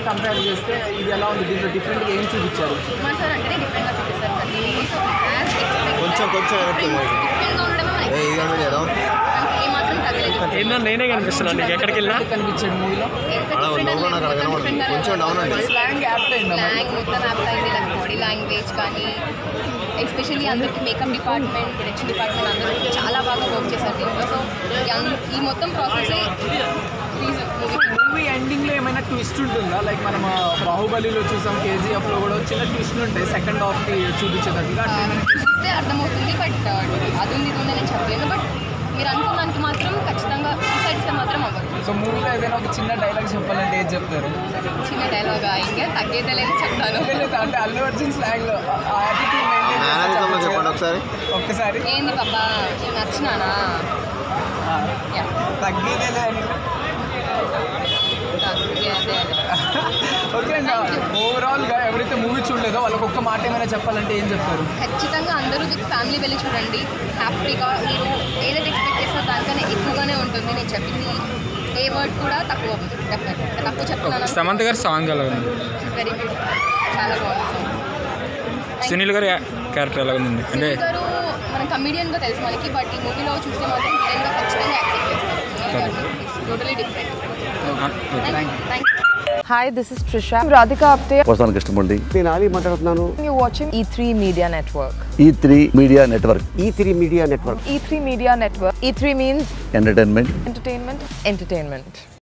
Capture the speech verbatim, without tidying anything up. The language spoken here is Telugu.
కంపేర్ చేస్తే ఇది ఎలా ఉంది? దీంట్లో డిఫరెంట్గా ఏం చూపించారు? కుమార్ సార్ అంటేనే డిఫరెంట్గా చూపిస్తారు ప్రతి మూవీ. సో యాజ్ ఎక్స్పెక్టెడ్ కొంచెం కొంచెం డిఫరెంట్గా ఉండడమే మనకి ఏమాత్రం తగ్గలేదు. ఏందో నేనే కనిపిస్తున్నాను నీకు ఎక్కడికి వెళ్ళినా కనిపించాడు మూవీలో. ఎంత డిఫరెంట్ కొంచెం డౌన్ అండి. స్లాంగ్ యాప్ట్ అయిందా? స్లాంగ్ మొత్తం యాప్ట్ అయింది. లైక్ బాడీ లాంగ్వేజ్ కానీ ఎస్పెషల్లీ అందరికి మేకప్ డిపార్ట్మెంట్, ప్రొడక్షన్ డిపార్ట్మెంట్ అందరూ చాలా బాగా వర్క్ చేశారు దీంట్లో. సో ఈ మొత్తం ప్రాసెస్ ప్లీజ్ మూవీ మూవీ ఎండింగ్లో ఏమైనా ట్విస్ట్ ఉంటుందా? లైక్ మనం బాహుబలిలో చూసాం, కేజీఎఫ్లో కూడా చిన్న ట్విస్ట్ ఉంటాయి సెకండ్ హాఫ్కి చూపించేటట్టుగా. చూస్తే అర్థమవుతుంది. బట్ అది ఉంది ఇది ఉంది నేను చెప్పలేను. బట్ మీరు అనుకున్నానికి మాత్రం ఖచ్చితంగా సాటిస్ఫై మాత్రం అవ్వదు. సో మూవీలో ఏదైనా ఒక చిన్న డైలాగ్ చెప్పాలంటే ఏది చెప్తారు? చిన్న డైలాగా ఇంకా తగ్గేదలేదు చెప్తాను. అంటే అల్లు అర్జున్ స్లాంగ్ లో ఆ యాటిట్యూడ్ మెయింటైన్ చెప్పండి ఒకసారి. ఒక్కసారి ఏంది పాపా నచ్చినానా? తగ్గేదే అని. ఓకే అండి. ఓవరాల్గా ఎవరైతే మూవీ చూడలేదో వాళ్ళకి ఒక్క మాట ఏమైనా చెప్పాలంటే ఏం చెప్తారు? ఖచ్చితంగా అందరూ ఫ్యామిలీ వెళ్ళి చూడండి. హ్యాపీగా మీరు ఏదైతే ఎక్స్పెక్ట్ చేస్తారో దానికన్నా ఎక్కువగానే ఉంటుంది. నేను చెప్పింది ఏ వర్డ్ కూడా తక్కువ అవ్వదు. డెఫినెట్గా తక్కువ చెప్తున్నాను. సమంత గారి సాంగ్ ఎలా ఉంది? వెరీ బ్యూటిఫుల్, చాలా బాగుంది. సునీల్ గారి క్యారెక్టర్ ఎలా ఉంది? అంటే గారు మన కమిడియన్గా తెలుసు మనకి, బట్ ఈ మూవీలో చూస్తే మాత్రం విలన్గా ఖచ్చితంగా యాక్సెప్ట్ చేస్తారు. Totally different. Thank you. Hi, this is Trisha. I'm Radhika Apte. వస్తాను కృష్ణమూర్తి. నేను ఆలీ మాట్లాడుతున్నాను. You're watching E three Media Network. E three Media Network. E three Media Network. E three Media Network. E three means entertainment. entertainment, entertainment.